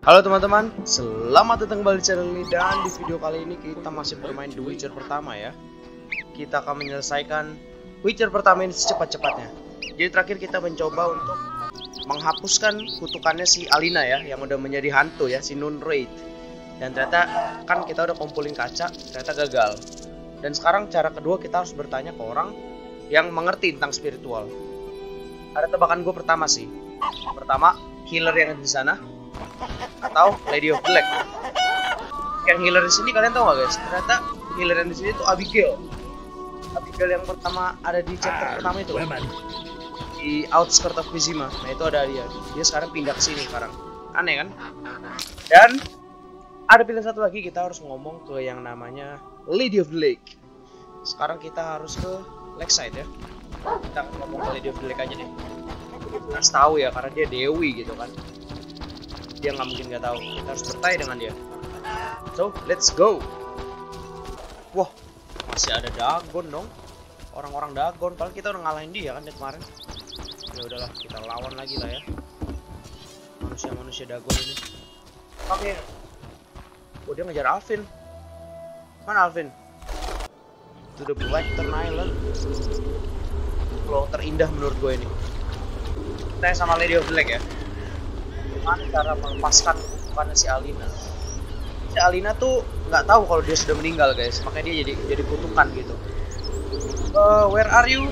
Halo teman-teman, selamat datang kembali di channel ini. Dan di video kali ini kita masih bermain The Witcher pertama ya. Kita akan menyelesaikan Witcher pertama ini secepat-cepatnya. Jadi terakhir kita mencoba untuk menghapuskan kutukannya si Alina ya, yang udah menjadi hantu ya, si Nunnereid. Dan ternyata kan kita udah kumpulin kaca, ternyata gagal. Dan sekarang cara kedua kita harus bertanya ke orang yang mengerti tentang spiritual. Ada tebakan gue pertama sih. Pertama, healer yang ada di sana atau Lady of Black. Yang healer di sini kalian tahu nggak guys? Ternyata healer yang di sini tuh Abigail. Abigail yang pertama ada di chapter pertama itu, di outskirt of Vizima. Nah itu ada dia. Dia sekarang pindah ke sini sekarang. Aneh kan? Dan ada pilihan satu lagi, kita harus ngomong ke yang namanya Lady of the Lake. Sekarang kita harus ke Lakeside ya. Kita ngomong ke Lady of the Lake aja deh. Harus tahu ya, karena dia dewi gitu kan. Dia nggak mungkin nggak tahu. Kita harus bertanya dengan dia. So let's go. Wah, masih ada Dagon dong. Orang-orang Dagon. Padahal kita udah ngalahin dia kan dari kemarin. Ya udahlah, kita lawan lagi lah ya. Manusia-manusia Dagon ini. Oke. Oh, dia ngejar Alvin. Mana Alvin? To the Blackthorn Island. Pulau terindah menurut gue ini. Tanya sama Lady of Black ya. Gimana cara melepaskan kutukannya si Alina? Si Alina tuh nggak tahu kalau dia sudah meninggal guys, makanya dia jadi kutukan gitu. Where are you?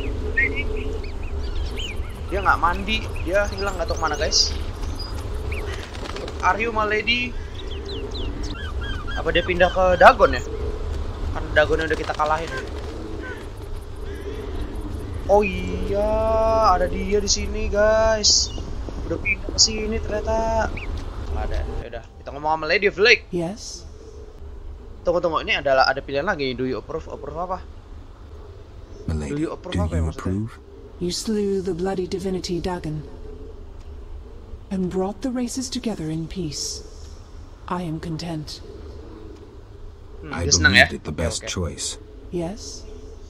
Dia nggak mandi, dia hilang nggak tahu kemana guys. Are you my lady? Apa dia pindah ke Dagon ya? Kan Dagonnya udah kita kalahin. Oh iya, ada dia di sini guys. Udah pindah ke sini ternyata. Nggak ada. Ya udah, kita ngomong sama Lady of the Lake. Yes. Tunggu, ini ada pilihan lagi. Do you approve? Approve apa? Milady, Do you approve apa ya maksudnya? You slew the bloody divinity Dagon and brought the races together in peace. I am content. I Dia senang ya? believed it the best Okay. choice. Yes.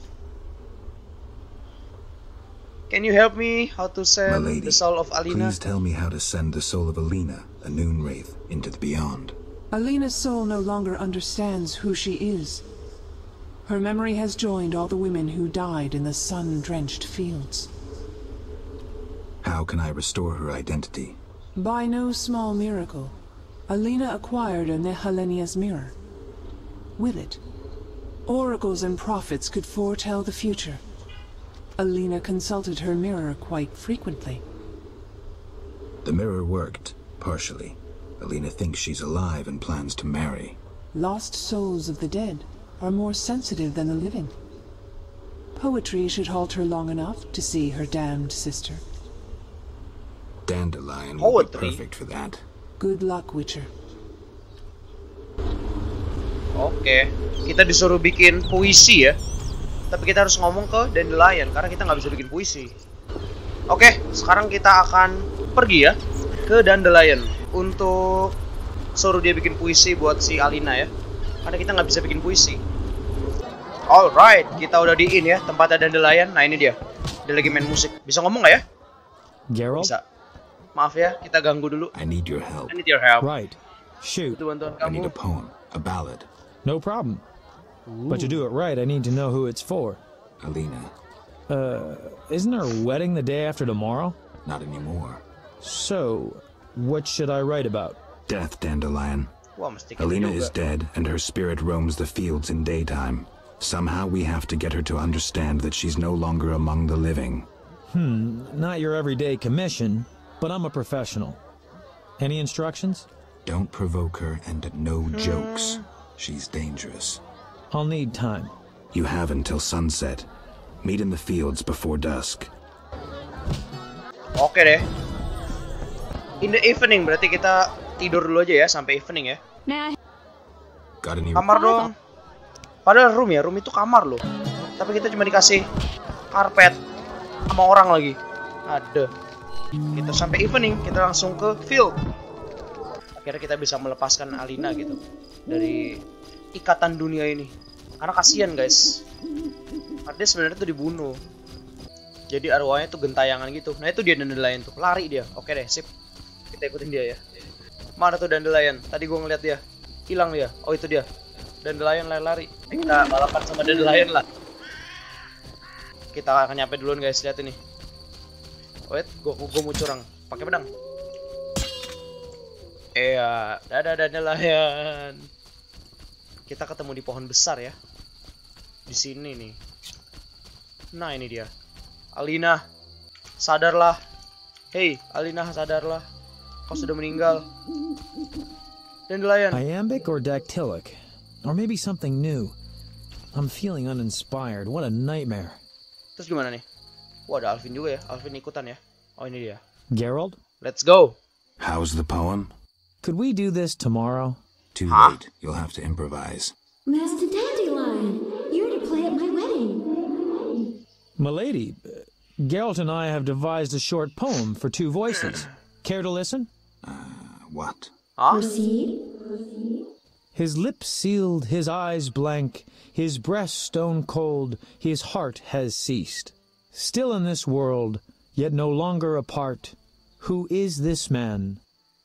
Can you help me how to send Milady, the soul of Alina? please tell me how to send the soul of Alina, a noon wraith, into the beyond. Alina's soul no longer understands who she is. Her memory has joined all the women who died in the sun-drenched fields. How can I restore her identity? By no small miracle, Alina acquired a Nehelenia's mirror. With it, oracles and prophets could foretell the future. Alina consulted her mirror quite frequently. The mirror worked, partially. Alina thinks she's alive and plans to marry. Lost souls of the dead are more sensitive than the living. Poetry should halt her long enough to see her damned sister. Dandelion will be Poetry? perfect for that. Good luck, Witcher. Oke, kita disuruh bikin puisi ya. Tapi kita harus ngomong ke Dandelion karena kita nggak bisa bikin puisi. Oke, sekarang kita akan pergi ya ke Dandelion untuk suruh dia bikin puisi buat si Alina ya. Karena kita nggak bisa bikin puisi. Alright, kita udah di in ya tempatnya Dandelion. Nah ini dia, dia lagi main musik. Bisa ngomong nggak ya? Geralt? Bisa. Maaf ya, kita ganggu dulu. I need your help. I need your help. Right. Shoot. Butuh bantuan I need kamu. a poem, a ballad. No problem. But to do it right, I need to know who it's for. Alina, Isn't our wedding the day after tomorrow? not anymore. So, what should I write about? Death, Dandelion. Wah, mesti kita Alina juga. is dead, and her spirit roams the fields in daytime. Somehow we have to get her to understand that she's no longer among the living. Not your everyday commission, but I'm a professional. Any instructions? Don't provoke her, and no jokes. She's dangerous. I'll need time. You have until sunset. Meet in the fields before dusk. Oke deh. In the evening berarti kita tidur dulu aja ya sampai evening ya. Got any? Kamar dong. Padahal room ya, room itu kamar loh. Tapi kita cuma dikasih karpet sama orang lagi. Ada. Kita sampai evening, kita langsung ke field. Akhirnya kita bisa melepaskan Alina gitu dari ikatan dunia ini. Karena kasihan guys. Karena dia sebenarnya tuh dibunuh. Jadi arwahnya tuh gentayangan gitu. Nah itu dia Dandelion tuh, lari dia. Oke deh, sip. Kita ikutin dia ya. Mana tuh Dandelion? Tadi gua ngeliat dia. Hilang dia. Oh itu dia. Dandelion lari-lari. Kita balapan sama Dandelion lah. Kita akan nyampe duluan guys, lihat ini. Wait, gua mau curang. Pakai pedang. Iya, dadah Dandelion. Kita ketemu di pohon besar ya. Di sini nih. Nah, ini dia. Alina, sadarlah. Hei, Alina, sadarlah. Kau sudah meninggal. Dandelion. Iambic or dactylic? Or maybe something new. I'm feeling uninspired. What a nightmare. Terus gimana nih? Wah, ada Alvin juga ya. Alvin ikutan ya. Oh, ini dia. Geralt? Let's go. How's the poem? Could we do this tomorrow? Too late. You'll have to improvise. Master Dandelion, you're to play at my wedding. Milady, Geralt and I have devised a short poem for 2 voices. Care to listen? What? Huh? Proceed. His lips sealed, his eyes blank, his breast stone cold, his heart has ceased. Still in this world, yet no longer apart. Who is this man?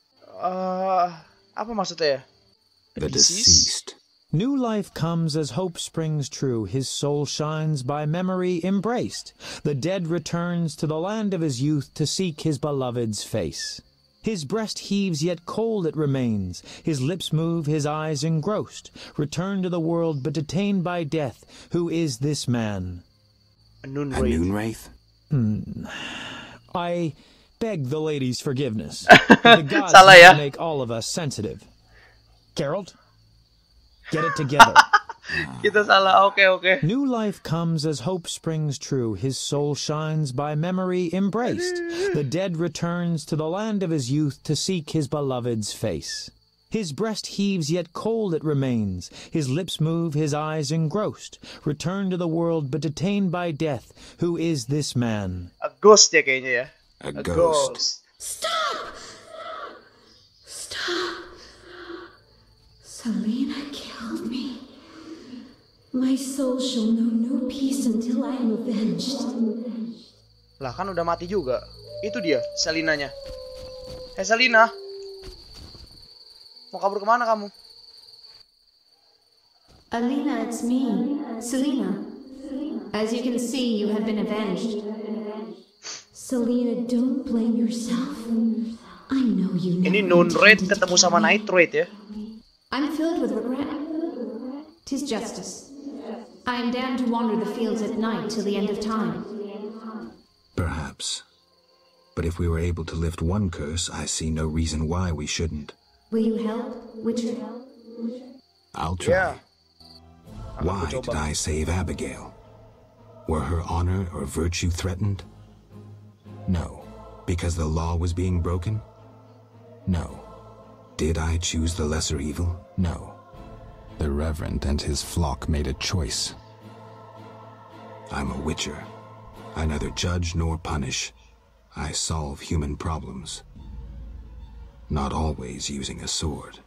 Apa maksudnya ya? The deceased. New life comes as hope springs true. His soul shines by memory embraced. The dead returns to the land of his youth to seek his beloved's face. His breast heaves, yet cold it remains. His lips move, his eyes engrossed. Return to the world, but detained by death. Who is this man? A noon A wraith. noon wraith? I beg the lady's forgiveness. The gods Salah ya. make all of us sensitive. Geralt, get it together. Kita salah. Oke. New life comes as hope springs true. His soul shines by memory embraced. The dead returns to the land of his youth to seek his beloved's face. His breast heaves, yet cold it remains. His lips move, his eyes engrossed. Return to the world, but detained by death. Who is this man? A ghost ya kayaknya ya. A ghost. Stop! Selena killed me. My soul shall know no peace until I am avenged. Lah kan udah mati juga. Itu dia, Selinanya. Selina. Mau kabur kemana kamu? Alina, it's me, Selena. As you can see, you have been avenged. Selena, don't blame yourself. I know you Ini never Noon Wraith intended to ketemu kill sama me. Night Wraith ya. I'm filled with regret. 'Tis justice. I am damned to wander the fields at night till the end of time. Perhaps. But if we were able to lift one curse, I see no reason why we shouldn't. Will you help, Witcher? I'll try. Yeah. Why did I save Abigail? Were her honor or virtue threatened? No. Because the law was being broken? No. Did I choose the lesser evil? No. The Reverend and his flock made a choice. I'm a Witcher. I neither judge nor punish. I solve human problems. Not always using a sword.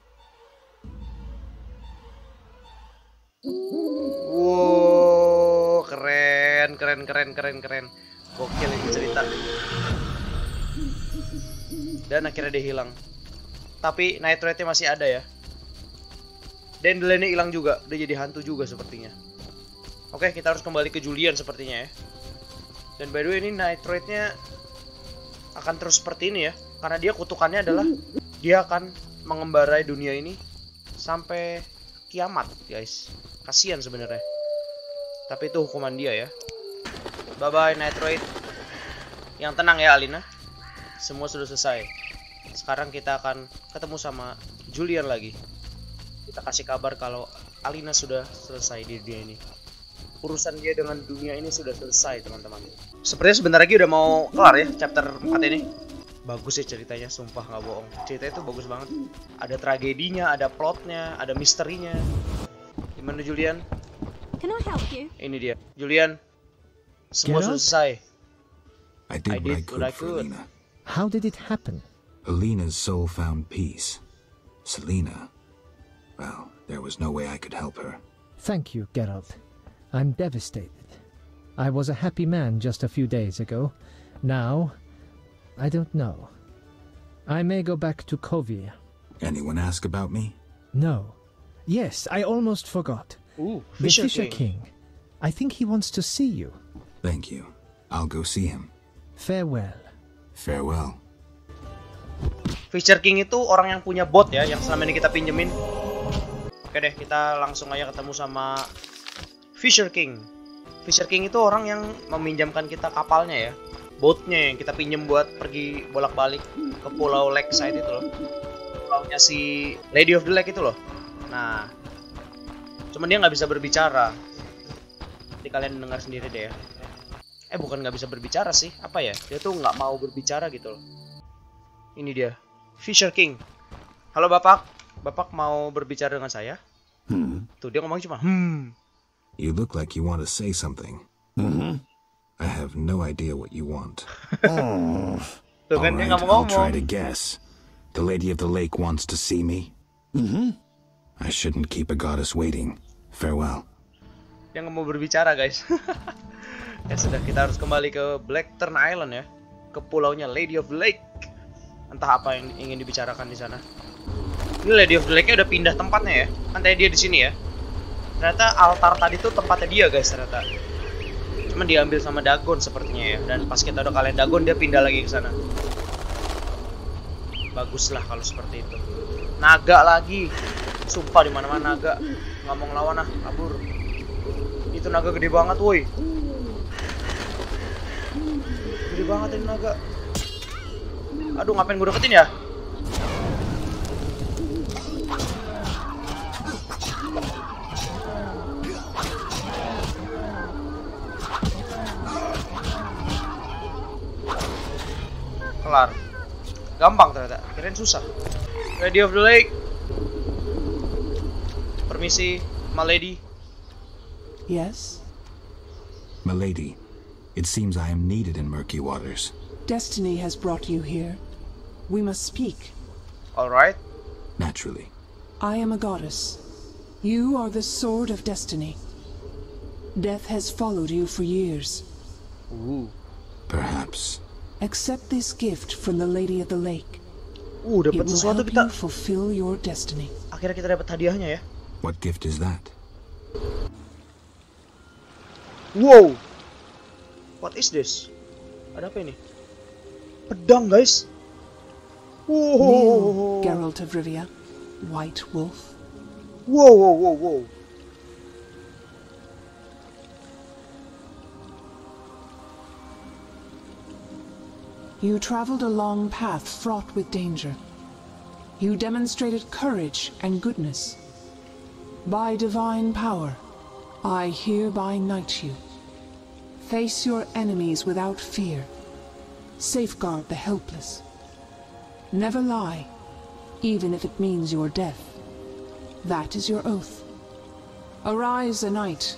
Wow, keren. Gokil ini cerita. Dan akhirnya dia hilang. Tapi Night Wraith-nya masih ada ya. Dandelion-nya hilang juga, udah jadi hantu juga sepertinya. Oke, kita harus kembali ke Julian sepertinya ya. Dan by the way ini Night Wraith-nya akan terus seperti ini ya. Karena dia kutukannya adalah dia akan mengembarai dunia ini sampai kiamat, guys. Kasihan sebenarnya. Tapi itu hukuman dia ya. Bye bye Night Wraith. Yang tenang ya Alina. Semua sudah selesai. Sekarang kita akan ketemu sama Julian lagi. Kita kasih kabar kalau Alina sudah selesai di dunia ini. Urusan dia dengan dunia ini sudah selesai, teman-teman. Sepertinya sebentar lagi udah mau kelar ya chapter 4 ini. Bagus ya ceritanya, sumpah nggak bohong. Ceritanya itu bagus banget. Ada tragedinya, ada plotnya, ada misterinya. Gimana Julian? Can I help you? Ini dia, Julian. Semua sudah selesai. I did what I could for Alina. How did it happen? Alina's soul found peace. Selena, well, there was no way I could help her. Thank you, Geralt. I'm devastated. I was a happy man just a few days ago. Now, I don't know. I may go back to Kovia. Anyone ask about me? No. Yes, I almost forgot. The Fisher King. I think he wants to see you. Thank you. I'll go see him. Farewell. Farewell. Fisher King itu orang yang punya bot ya, yang selama ini kita pinjemin. Oke deh, kita langsung aja ketemu sama Fisher King. Fisher King itu orang yang meminjamkan kita kapalnya ya, boatnya yang kita pinjem buat pergi bolak-balik ke Pulau Lakeside itu loh, pulaunya si Lady of the Lake itu loh. Nah, cuman dia nggak bisa berbicara. Jadi kalian dengar sendiri deh ya. Bukan nggak bisa berbicara sih, apa ya? Dia tuh nggak mau berbicara gitu loh. Ini dia, Fisher King. Halo Bapak, Bapak mau berbicara dengan saya? Tuh dia ngomong cuma You look like you want to say something. I have no idea what you want. Tuh kan dia nggak I'll mau try ngomong. to guess. The Lady of the Lake wants to see me? I shouldn't keep a goddess waiting. Farewell. Dia nggak mau berbicara guys. Ya sudah, kita harus kembali ke Blackthorn Island ya, ke pulaunya Lady of the Lake. Entah apa yang ingin dibicarakan di sana. Ini Lady of the Lake-nya udah pindah tempatnya ya. Kan tadi dia di sini ya. Ternyata altar tadi tuh tempatnya dia guys ternyata. Cuman diambil sama Dagon sepertinya ya. Dan pas kita udah kalahin Dagon dia pindah lagi ke sana. Baguslah kalau seperti itu. Naga lagi. Sumpah di mana-mana naga. Nggak mau ngelawan ah, kabur. Itu naga gede banget woi. Gede banget ini naga. Aduh, ngapain gue deketin ya? Kelar. Gampang ternyata, kirain susah. Lady of the Lake. Permisi, my lady. Yes? Milady, it seems I am needed in murky waters. Destiny has brought you here. We must speak. Alright. Naturally. I am a goddess. You are the sword of destiny. Death has followed you for years. Perhaps. Accept this gift from the Lady of the Lake. It Dapat will sesuatu help kita. you fulfill your destiny. Akhirnya kita dapat hadiahnya ya. What gift is that? Wow. What is this? Ada apa ini? Pedang guys. Kneel, Geralt of Rivia, White Wolf. Wow. You traveled a long path fraught with danger. You demonstrated courage and goodness. By divine power, I hereby knight you. Face your enemies without fear. Safeguard the helpless. Never lie, even if it means your death. That is your oath. Arise a knight.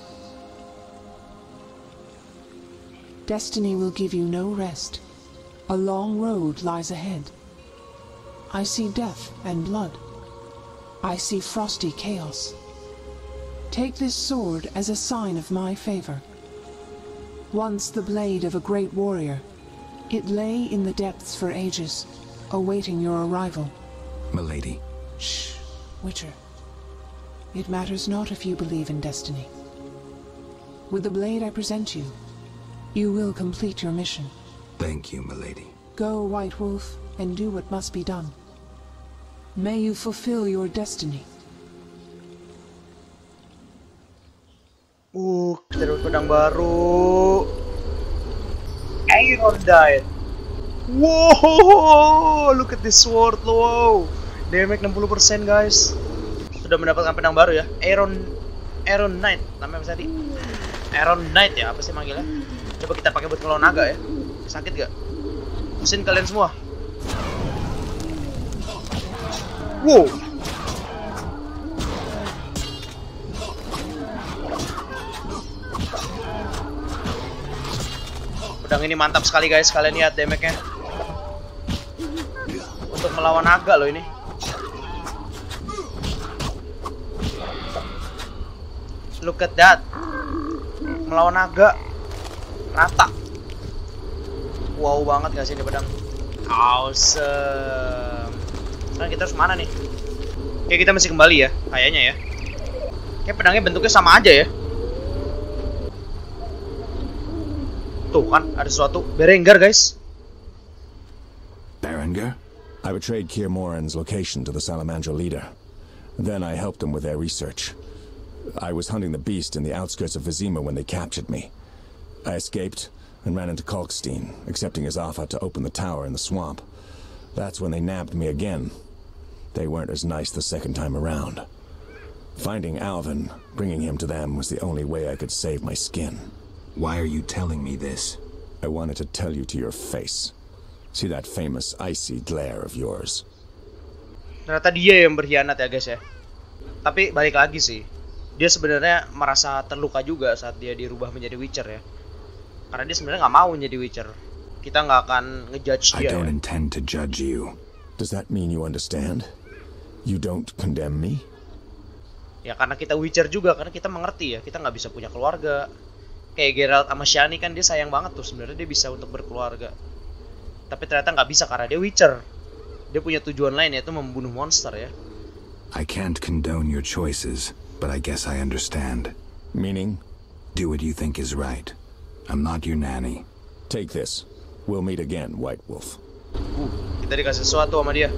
Destiny will give you no rest. A long road lies ahead. I see death and blood. I see frosty chaos. Take this sword as a sign of my favor. Once the blade of a great warrior, it lay in the depths for ages, awaiting your arrival. Milady. Shh, Witcher. It matters not if you believe in destiny. With the blade I present you, you will complete your mission. Thank you, Milady. Go, White Wolf, and do what must be done. May you fulfill your destiny. Kita dapat pedang baru. Iron Diet. Wow, look at this sword, wow. Damage 60% guys. Sudah mendapatkan pedang baru ya. Iron Knight, namanya apa tadi? Iron Knight ya, apa sih manggilnya? Coba kita pakai buat ngelawan naga ya. Sakit gak? Pusing kalian semua. Wow. Pedang ini mantap sekali guys, kalian lihat damage-nya. Untuk melawan naga loh ini. Look at that. Melawan naga. Rata. Wow banget gak sih ini pedang. Awesome. Sekarang kita harus mana nih? Kayak kita masih kembali ya, kayaknya ya. Kayak pedangnya bentuknya sama aja ya. Tuh kan, ada sesuatu. Berengar, guys. Berengar? I betrayed Kier Moran's location to the Salamandra leader. Then I helped them with their research. I was hunting the beast in the outskirts of Vizima when they captured me. I escaped and ran into Kalkstein, accepting his offer to open the tower in the swamp. That's when they nabbed me again. They weren't as nice the second time around. Finding Alvin, bringing him to them, was the only way I could save my skin. Why are you telling me this? I wanted to tell you to your face. See that famous icy glare of yours. Ternyata dia yang berkhianat ya guys ya. Tapi balik lagi sih, dia sebenarnya merasa terluka juga saat dia dirubah menjadi Witcher ya. Karena dia sebenarnya nggak mau menjadi Witcher. Kita nggak akan ngejudge dia. I don't intend to judge you. Does that mean you understand? You don't condemn me? Ya karena kita Witcher juga, karena kita mengerti ya, kita nggak bisa punya keluarga. Kayak Geralt sama Shani kan dia sayang banget tuh, sebenarnya dia bisa untuk berkeluarga. Tapi ternyata nggak bisa karena dia Witcher. Dia punya tujuan lain yaitu membunuh monster ya. I can't condone your choices, but I guess I understand. Meaning? Do what you think is right. I'm not your nanny. Take this. We'll meet again, White Wolf. Kita dikasih sesuatu sama dia.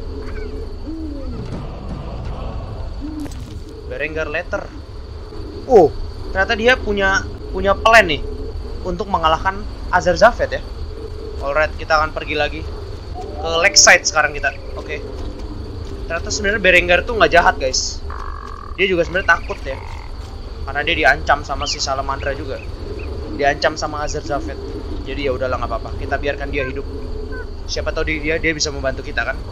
Berengar letter. Ternyata dia punya plan nih untuk mengalahkan Azarzafet ya. Alright, kita akan pergi lagi ke Lakeside sekarang kita. Oke. Ternyata sebenarnya Berengar tuh nggak jahat guys. Dia juga sebenarnya takut ya, karena dia diancam sama si Salamandra juga. Diancam sama Azarzafet. Jadi ya udahlah nggak apa-apa. Kita biarkan dia hidup. Siapa tahu dia bisa membantu kita kan.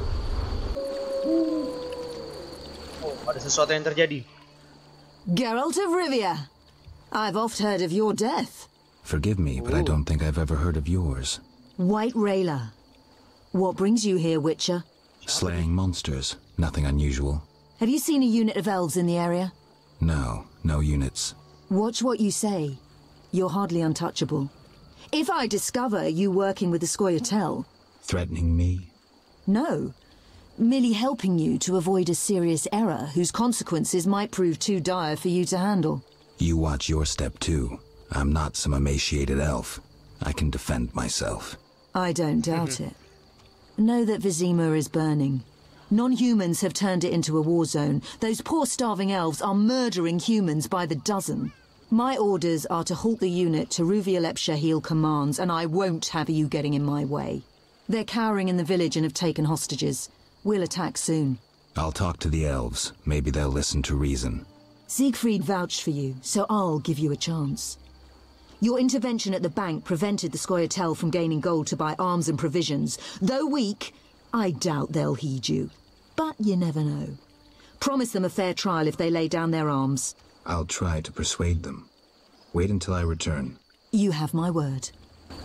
Ada sesuatu yang terjadi. Geralt of Rivia. I've oft heard of your death. Forgive me, but I don't think I've ever heard of yours. White Rayla. What brings you here, Witcher? Slaying monsters. Nothing unusual. Have you seen a unit of elves in the area? No units. Watch what you say. You're hardly untouchable. If I discover you working with the Scoia'tael... Threatening me? No. Merely helping you to avoid a serious error whose consequences might prove too dire for you to handle. You watch your step too. I'm not some emaciated elf. I can defend myself. I don't doubt it. Know that Vizima is burning. Non-humans have turned it into a war zone. Those poor starving elves are murdering humans by the dozen. My orders are to halt the unit Ruvia Lepshahil commands, and I won't have you getting in my way. They're cowering in the village and have taken hostages. We'll attack soon. I'll talk to the elves. Maybe they'll listen to reason. Siegfried vouched for you, so I'll give you a chance. Your intervention at the bank prevented the Scoia'tael from gaining gold to buy arms and provisions. Though weak, I doubt they'll heed you. But you never know. Promise them a fair trial if they lay down their arms. I'll try to persuade them. Wait until I return. You have my word.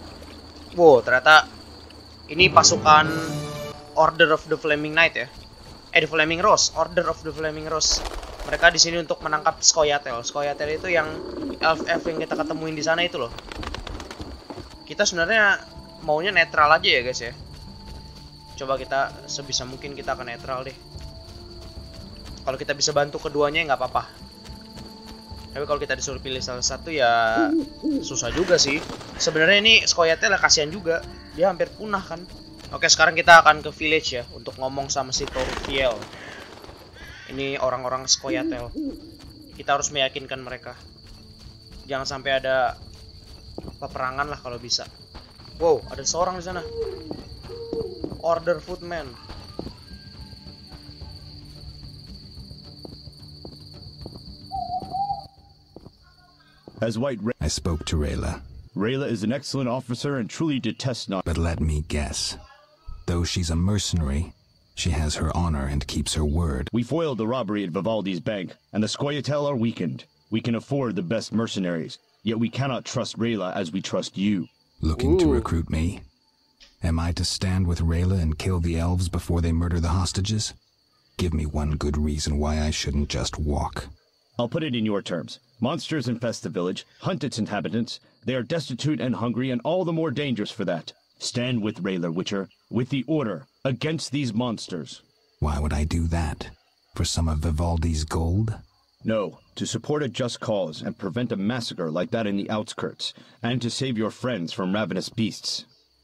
Ternyata ini pasukan Order of the Flaming Knight ya. The Flaming Rose, Order of the Flaming Rose. Mereka di sini untuk menangkap Scoia'tael. Scoia'tael itu yang elf-elf yang kita ketemuin di sana itu loh. Kita sebenarnya maunya netral aja ya guys ya. Coba kita sebisa mungkin kita akan netral deh. Kalau kita bisa bantu keduanya nggak apa-apa. Tapi kalau kita disuruh pilih salah satu ya susah juga sih. Sebenarnya ini Scoia'tael kasihan juga. Dia hampir punah kan. Oke, sekarang kita akan ke village ya untuk ngomong sama si Toruviel. Ini orang-orang Scoia'tael. Kita harus meyakinkan mereka. Jangan sampai ada peperangan lah kalau bisa. Wow, ada seorang di sana. Order Footman. I spoke to Rayla. Rayla is an excellent officer and truly detests not. But let me guess. Though she's a mercenary, she has her honor and keeps her word. We foiled the robbery at Vivaldi's bank, and the Scoia'tael are weakened. We can afford the best mercenaries, yet we cannot trust Rayla as we trust you. Looking to recruit me? Am I to stand with Rayla and kill the elves before they murder the hostages? Give me one good reason why I shouldn't just walk. I'll put it in your terms. Monsters infest the village, hunt its inhabitants. They are destitute and hungry, and all the more dangerous for that. Stand with Rayla, Witcher, with the Order, against these monsters. Why would I do that? For some of Vivaldi's gold? No, to support a just cause and prevent a massacre like that in the outskirts, and to save your friends from ravenous beasts.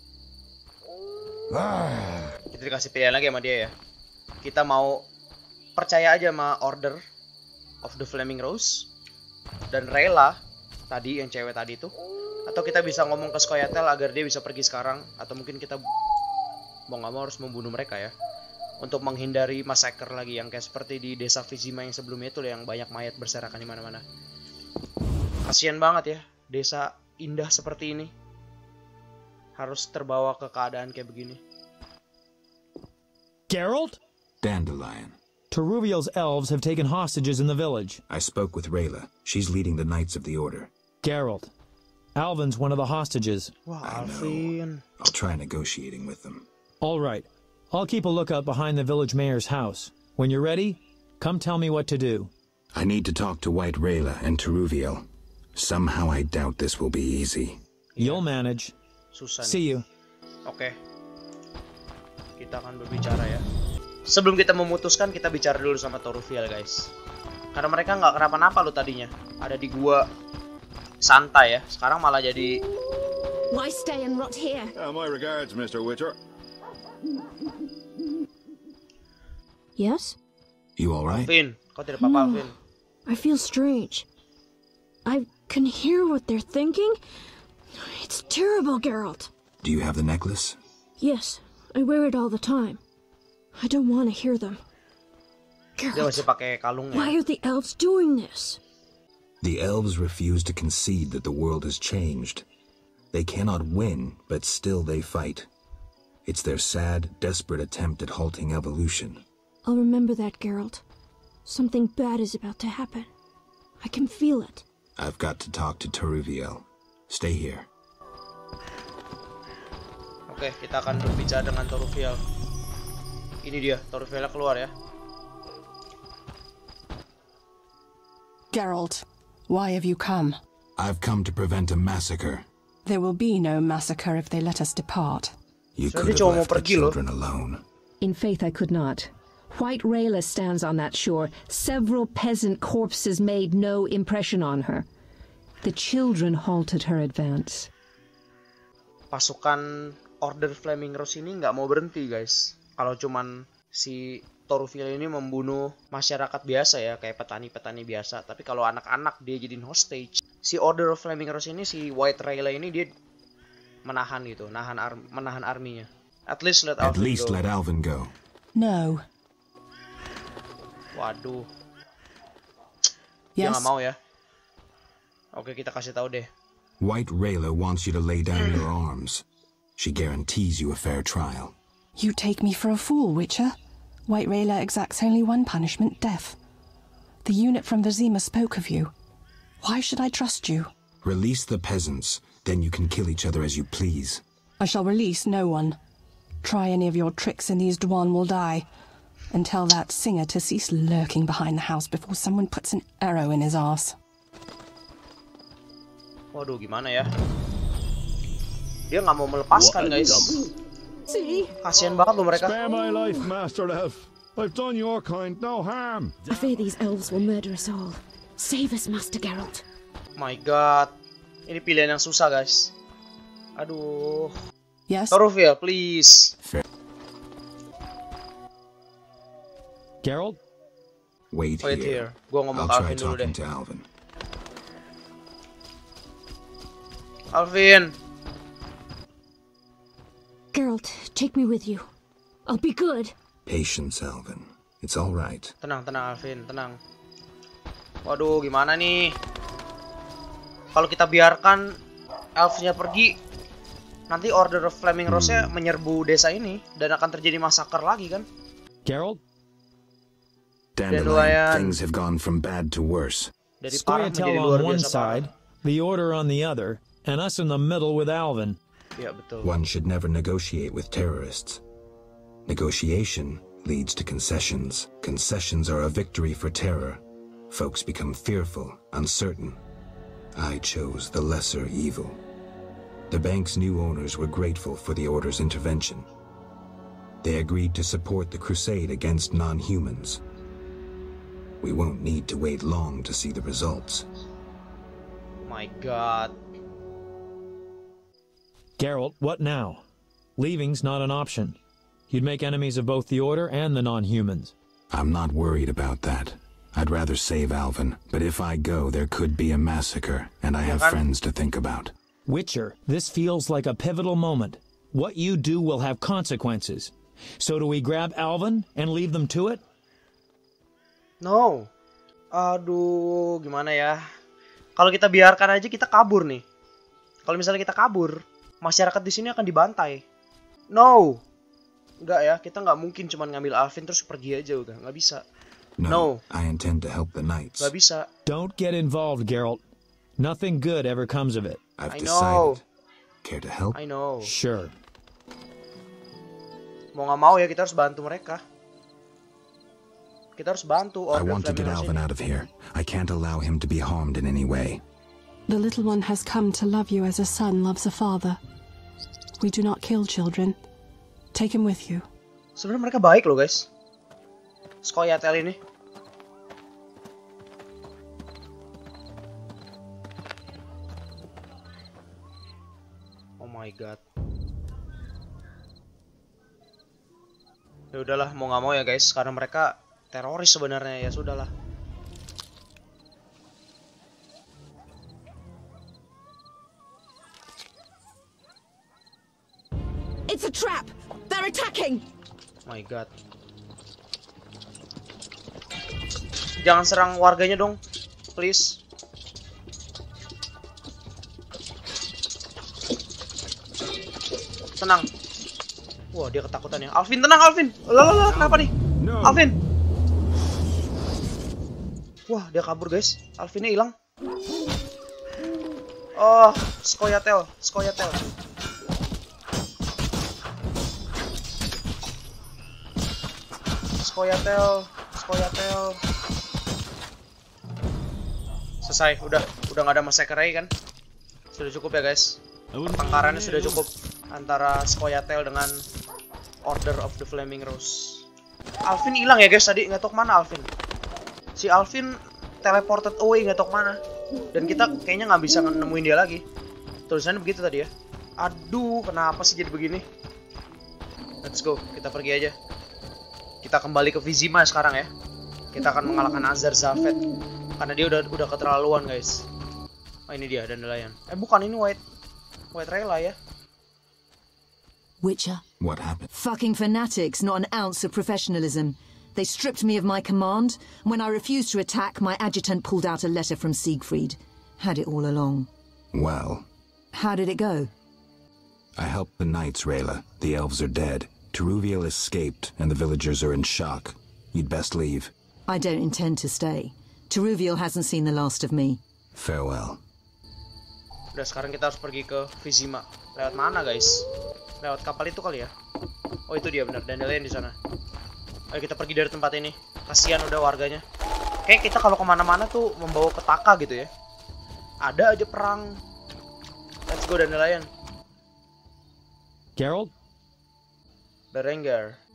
Kita dikasih pilihan lagi sama dia ya. Kita mau percaya aja sama Order of the Flaming Rose dan Rayla tadi, yang cewek tadi itu, atau kita bisa ngomong ke Scoia'tael agar dia bisa pergi sekarang, atau mungkin kita mau nggak mau harus membunuh mereka ya, untuk menghindari massacre lagi yang kayak seperti di desa Vizima yang sebelumnya itu, yang banyak mayat berserakan di mana-mana. Kasian banget ya, desa indah seperti ini harus terbawa ke keadaan kayak begini. Geralt? Dandelion. Teruviel's elves have taken hostages in the village. I spoke with Rayla. She's leading the Knights of the Order. Geralt. Alvin's one of the hostages. Wah, I Alvin. know. I'll try negotiating with them. All right. I'll keep a lookout behind the village mayor's house. When you're ready, come tell me what to do. I need to talk to White Rayla and Teruviel. Somehow I doubt this will be easy. You'll manage. Susah nih. See you. Oke. Kita akan berbicara ya. Sebelum kita memutuskan, kita bicara dulu sama Teruviel, guys. Karena mereka nggak kenapa-napa lo tadinya. Ada di gua santai ya. Sekarang malah jadi... Why stay and rot here? My regards, Mr. Witcher. Yes? You all right? Alvin, kau tidak apa-apa, Alvin? I feel strange. I can hear what they're thinking. It's terrible, Geralt. Do you have the necklace? Yes, I wear it all the time. I don't want to hear them. Dia masih pakai kalungnya. Why are the elves doing this? The elves refuse to concede that the world has changed. They cannot win, but still they fight. It's their sad, desperate attempt at halting evolution. I'll remember that, Geralt. Something bad is about to happen. I can feel it. I've got to talk to Teruviel. Stay here. Oke, kita akan berbicara dengan Teruviel. Ini dia, Teruviel keluar ya. Geralt, why have you come? I've come to prevent a massacre. There will be no massacre if they let us depart. You could have left the children alone. In faith, I could not. White Rayla stands on that shore. Several peasant corpses made no impression on her. The children halted her advance. Pasukan Order Flaming Rose ini nggak mau berhenti, guys. Kalau cuman si Teruviel ini membunuh masyarakat biasa ya, kayak petani-petani biasa. Tapi kalau anak-anak dia jadiin hostage. Si Order of Flaming Rose ini, si White Rayla ini, dia menahan gitu, menahan arminya. At least let Alvin go. No. Waduh. Dia Yes. nggak mau ya. Oke, kita kasih tahu deh. White Rayla wants you to lay down your arms. She guarantees you a fair trial. You take me for a fool, Witcher. White Rayla exacts only one punishment, death. The unit from Vizima spoke of you. Why should I trust you? Release the peasants, then you can kill each other as you please. I shall release no one. Try any of your tricks and these Dwan will die. And tell that singer to cease lurking behind the house before someone puts an arrow in his arse. Waduh, gimana ya? Dia nggak mau melepaskan, guys. Kasian banget loh mereka. Spare my life, Master Elf. I've done your kind no harm. I fear these elves will murder us all. Save us, Master Geralt. My God, ini pilihan yang susah, guys. Aduh. Yes. Teruviel, please. Geralt? Wait here. Gua ngomong I'll ke try Alvin dulu deh. talking to Alvin. Alvin. Geralt, take me with you. I'll be good. Patience, Alvin. It's all right. Tenang, Alvin, tenang. Waduh, gimana nih? Kalau kita biarkan elfnya pergi, nanti Order of Flaming Rose menyerbu desa ini dan akan terjadi massacre lagi kan? Geralt? Dandelion, things have gone from bad to worse. Scoia'tael on one side, the Order on the other, and us in the middle with Alvin. Ya, betul. One should never negotiate with terrorists. Negotiation leads to concessions. Concessions are a victory for terror. Folks become fearful, uncertain. I chose the lesser evil. The bank's new owners were grateful for the Order's intervention. They agreed to support the crusade against non-humans. We won't need to wait long to see the results. My God. Geralt, what now? Leaving's not an option. You'd make enemies of both the Order and the non-humans. I'm not worried about that. I'd rather save Alvin, but if I go, there could be a massacre, and I have friends to think about. Witcher, this feels like a pivotal moment. What you do will have consequences. So do we grab Alvin and leave them to it? No. Aduh, gimana ya? Kalau kita biarkan aja kita kabur nih. Kalau misalnya kita kabur, masyarakat di sini akan dibantai. No. Enggak ya, kita nggak mungkin cuma ngambil Alvin terus pergi aja udah, nggak bisa. No, I intend to help the knights. Nggak bisa. Don't get involved, Geralt. Nothing good ever comes of it. I've decided. Care to help? I know. Sure. Mau nggak mau ya kita harus bantu mereka. Kita harus bantu. I want to get Alvin out of here. I can't allow him to be harmed in any way. The little one has come to love you as a son loves a father. We do not kill children. Take him with you. Sebenarnya mereka baik loh guys. Scoia'tael ini. Oh my god. Ya udahlah, mau nggak mau ya guys, karena mereka teroris sebenarnya, ya sudahlah. It's a trap. They're attacking. My god. Jangan serang warganya dong, please. Tenang. Wah, dia ketakutan ya. Alvin, tenang Alvin. Lalalala, kenapa nih? Alvin. Wah, dia kabur guys. Alvinnya hilang. Oh, Scoia'tael. Scoia'tael. Selesai, udah nggak ada massacre kan? Sudah cukup ya guys. Pertengkarannya sudah cukup antara Scoia'tael dengan Order of the Flaming Rose. Alvin hilang ya guys tadi, nggak tahu kemana Alvin. Si Alvin teleported away nggak tahu kemana. Dan kita kayaknya nggak bisa nemuin dia lagi. Tulisannya begitu tadi ya. Aduh, kenapa sih jadi begini? Let's go, kita pergi aja. Kita kembali ke Vizima sekarang ya. Kita akan mengalahkan Azar Zafet karena dia udah keterlaluan guys. Oh, ini dia Dandelion. Bukan, ini White Rayla ya. Witcher. What happened? Fucking fanatics, not an ounce of professionalism. They stripped me of my command, and when I refused to attack, my adjutant pulled out a letter from Siegfried. Had it all along. Well. How did it go? I helped the knights, Rayla. The elves are dead. Teruviel escaped, and the villagers are in shock. You'd best leave. I don't intend to stay. Teruviel hasn't seen the last of me. Farewell. Udah, sekarang kita harus pergi ke Vizima. Lewat mana guys? Lewat kapal itu kali ya? Oh, itu dia benar, Dandelion di sana. Ayo kita pergi dari tempat ini. Kasihan udah warganya. Kayak kita kalau kemana-mana tuh membawa petaka gitu ya. Ada aja perang. Let's go Dandelion. Geralt? Berengar.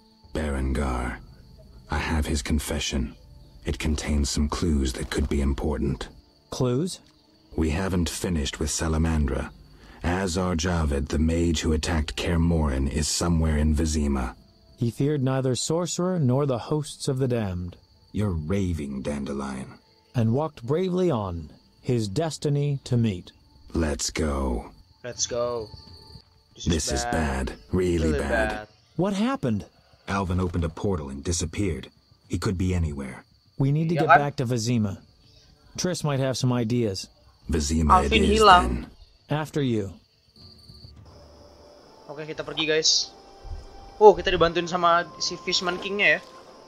I have his confession. It contains some clues that could be important. Clues? We haven't finished with Salamandra. Azar Javed, the mage who attacked Kaer Morhen, is somewhere in Vizima. He feared neither sorcerer nor the hosts of the damned. You're raving, Dandelion. And walked bravely on, his destiny to meet. Let's go. Let's go. This is bad. Really bad. What happened? Alvin opened a portal and disappeared. He could be anywhere. We need to get back to Vizima. Triss might have some ideas. Vizima it is hilang. Then. After you. Oke, kita pergi guys. Oh, kita dibantuin sama si Fishman King-nya ya.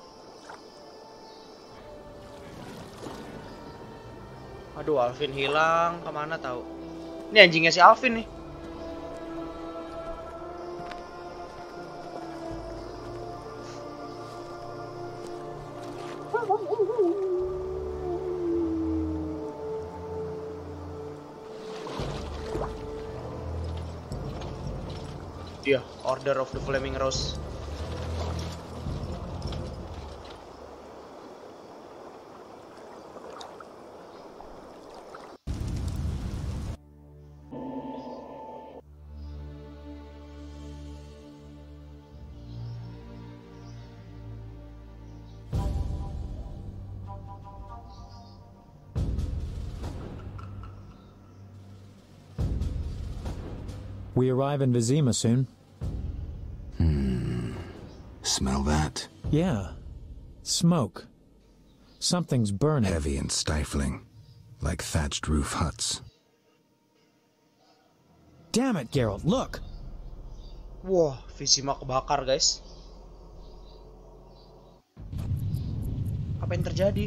Aduh, Alvin hilang. Kemana tahu? Ini anjingnya si Alvin nih. Dia, Order of the Flaming Rose. We arrive in Vizima soon. Smell that? Yeah. Smoke. Something's burning. Heavy and stifling. Like thatched roof huts. Damn it, Geralt, look! Wah, Vizima kebakar, guys. Apa yang terjadi?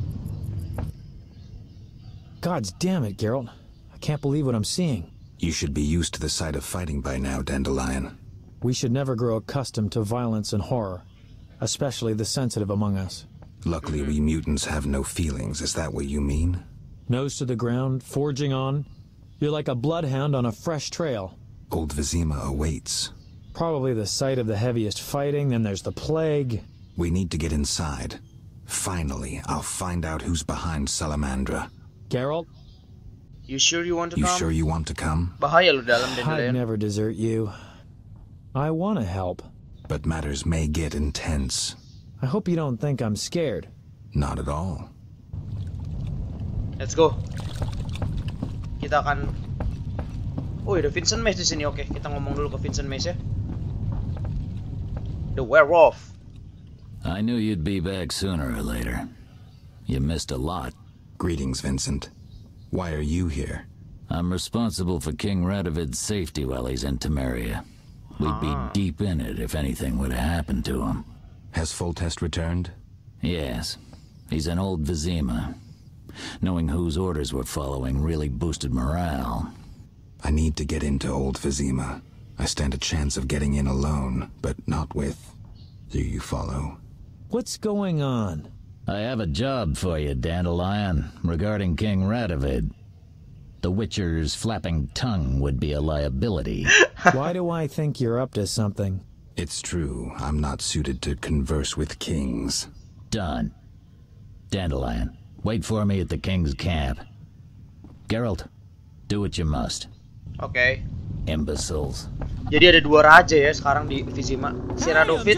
God damn it, Geralt. I can't believe what I'm seeing. You should be used to the sight of fighting by now, Dandelion. We should never grow accustomed to violence and horror, especially the sensitive among us. Luckily, we mutants have no feelings. Is that what you mean? Nose to the ground, forging on. You're like a bloodhound on a fresh trail. Old Vizima awaits. Probably the site of the heaviest fighting, then there's the plague. We need to get inside. Finally, I'll find out who's behind Salamandra. Geralt? You sure you want to come? You sure you want to come? Bahaya lu dalam Dandelion. I'd never desert you. I want to help. But matters may get intense. I hope you don't think I'm scared. Not at all. Let's go. Kita akan... Oh, ada Vincent Mace di sini. Oke, kita ngomong dulu ke Vincent Mace ya. The werewolf. I knew you'd be back sooner or later. You missed a lot. Greetings, Vincent. Why are you here? I'm responsible for King Radovid's safety while he's in Temeria. We'd be deep in it if anything would have happened to him. Has Foltest returned? Yes. He's in old Vizima. Knowing whose orders we're following really boosted morale. I need to get into old Vizima. I stand a chance of getting in alone, but not with... Do you follow? What's going on? I have a job for you, Dandelion, regarding King Radovid. The Witcher's flapping tongue would be a liability. Why do I think you're up to something? It's true. I'm not suited to converse with kings. Done. Dandelion, wait for me at the king's camp. Geralt, do what you must. Oke. Imbeciles. Jadi ada dua raja ya sekarang di Vizima. Si Radovid,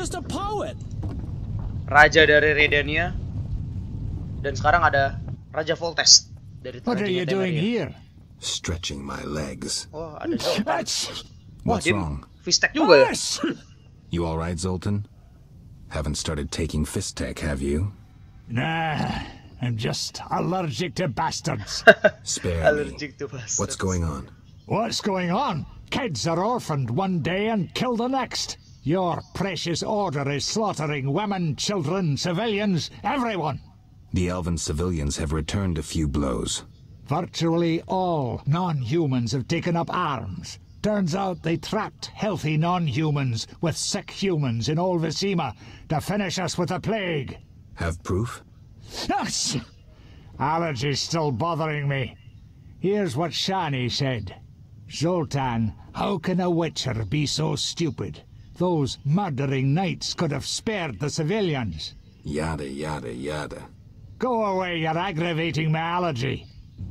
raja dari Redania, dan sekarang ada Raja Foltest dari What are you doing here? Stretching my legs. Oh, ada Zoltan. What's wrong? Fistek juga ya? You all right, Zoltan? Haven't started taking Fistek, have you? Nah, I'm just allergic to bastards. Spare Allergic to bastards. What's going on? What's going on? Kids are orphaned one day and killed the next. Your precious order is slaughtering women, children, civilians, everyone. The elven civilians have returned a few blows. Virtually all non-humans have taken up arms. Turns out they trapped healthy non-humans with sick humans in old Vizima to finish us with the plague. Have proof? Yes! Allergy's still bothering me. Here's what Shani said. Zoltan, how can a Witcher be so stupid? Those murdering knights could have spared the civilians. Yada, yada, yada. Go away, you're aggravating my allergy.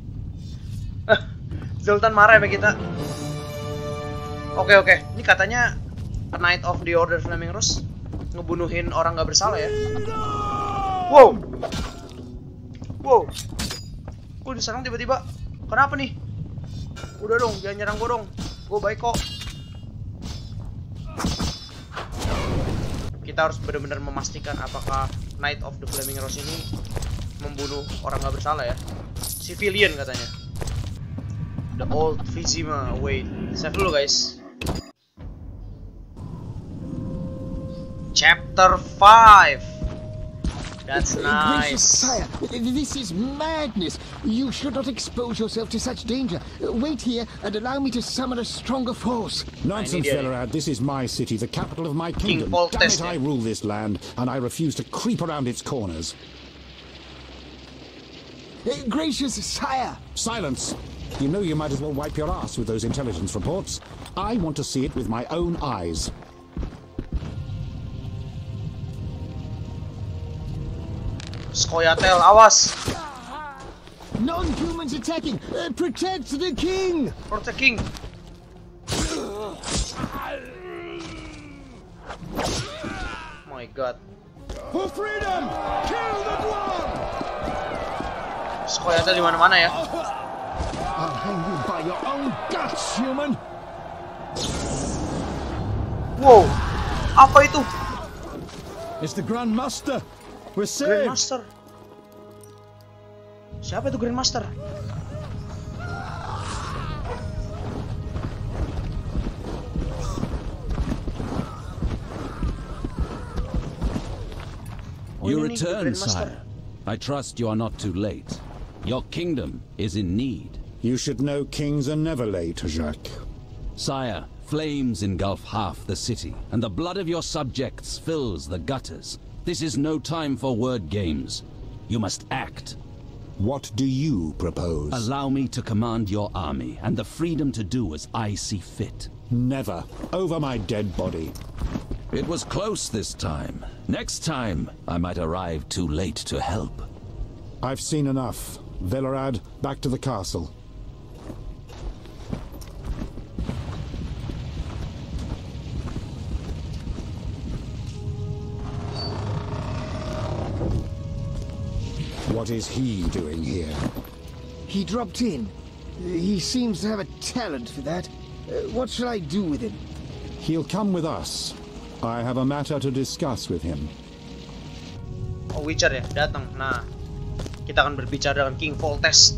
Zoltan marah sama kita. Oke. Ini katanya a Knight of the Order Flaming Rose ngebunuhin orang nggak bersalah ya. Wow. Gue diserang tiba-tiba. Kenapa nih? Udah dong, jangan nyerang gue dong. Gue baik kok. Kita harus benar-benar memastikan apakah Knight of the Flaming Rose ini membunuh orang nggak bersalah ya. Civilian katanya. The old Vizima. Wait, save dulu guys. Chapter 5. That's nice. Gracious sire, this is madness. You should not expose yourself to such danger. Wait here and allow me to summon a stronger force. Nonsense, Fellerad. This is my city, the capital of my kingdom. Damn it, I rule this land, and I refuse to creep around its corners. Gracious sire. Silence. You know you might as well wipe your ass with those intelligence reports. I want to see it with my own eyes. Skoyatel, awas! Non-humans attacking! Protect the king! Protect the king! My god. For freedom! Kill the dwarf! Skoyatel di mana-mana ya. I'll hang you by your own guts, human! Wow, apa itu? It's the Grandmaster. We're saved. Grandmaster. Siapa itu Grandmaster? You return, sire. I trust you are not too late. Your kingdom is in need. You should know kings are never late, Jacques. Sire, flames engulf half the city, and the blood of your subjects fills the gutters. This is no time for word games. You must act. What do you propose? Allow me to command your army, and the freedom to do as I see fit. Never. Over my dead body. It was close this time. Next time, I might arrive too late to help. I've seen enough. Velerad, back to the castle. What is he doing here? He dropped in. He seems to have a talent for that. What shall I do with him? He'll come with us. I have a matter to discuss with him. Oh, Witcher ya, datang. Nah, kita akan berbicara dengan King Foltest.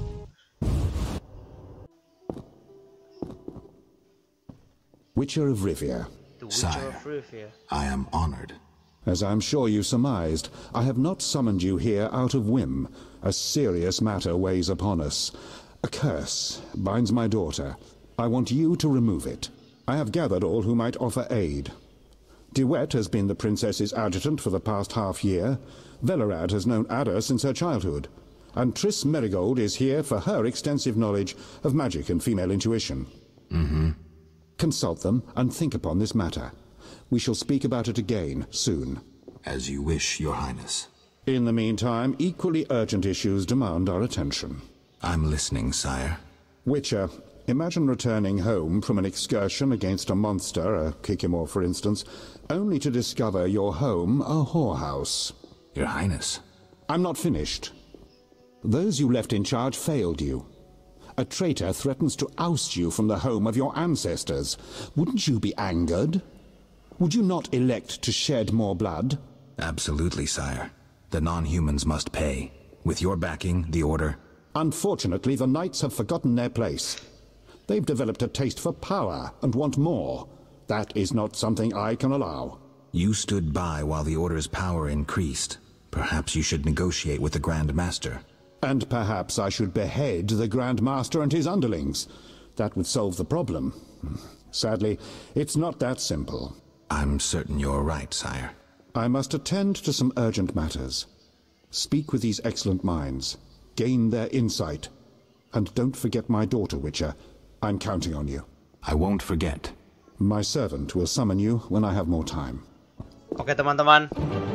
Witcher of Rivia. Sire, I am honored. As I'm sure you surmised, I have not summoned you here out of whim. A serious matter weighs upon us. A curse binds my daughter. I want you to remove it. I have gathered all who might offer aid. De Wet has been the princess's adjutant for the past half-year. Velerad has known Ada since her childhood. And Triss Merigold is here for her extensive knowledge of magic and female intuition. Consult them and think upon this matter. We shall speak about it again soon. As you wish, Your Highness. In the meantime, equally urgent issues demand our attention. I'm listening, sire. Witcher, imagine returning home from an excursion against a monster, a Kikimor for instance, only to discover your home a whorehouse. Your Highness. I'm not finished. Those you left in charge failed you. A traitor threatens to oust you from the home of your ancestors. Wouldn't you be angered? Would you not elect to shed more blood? Absolutely, sire. The non-humans must pay. With your backing, the Order... Unfortunately, the Knights have forgotten their place. They've developed a taste for power and want more. That is not something I can allow. You stood by while the Order's power increased. Perhaps you should negotiate with the Grand Master. And perhaps I should behead the Grand Master and his underlings. That would solve the problem. Sadly, it's not that simple. I'm certain you're right, sire. I must attend to some urgent matters. Speak with these excellent minds. Gain their insight. And don't forget my daughter, Witcher. I'm counting on you. I won't forget. My servant will summon you when I have more time. Oke, teman-teman.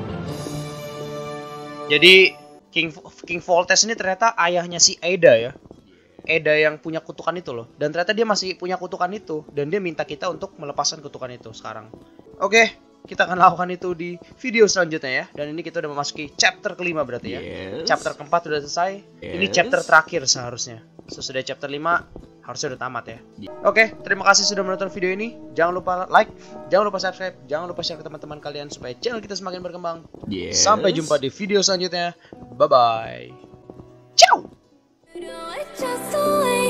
Jadi King Foltest ini ternyata ayahnya si Ada ya. Ada yang punya kutukan itu loh. Dan ternyata dia masih punya kutukan itu. Dan dia minta kita untuk melepaskan kutukan itu sekarang. Oke, kita akan lakukan itu di video selanjutnya ya. Dan ini kita udah memasuki chapter kelima berarti ya. Chapter keempat udah selesai. Ini chapter terakhir seharusnya. Sesudah chapter 5 harusnya udah tamat ya. Oke, terima kasih sudah menonton video ini. Jangan lupa like, jangan lupa subscribe, jangan lupa share ke teman-teman kalian supaya channel kita semakin berkembang. Sampai jumpa di video selanjutnya. Bye-bye. Ciao! Just the way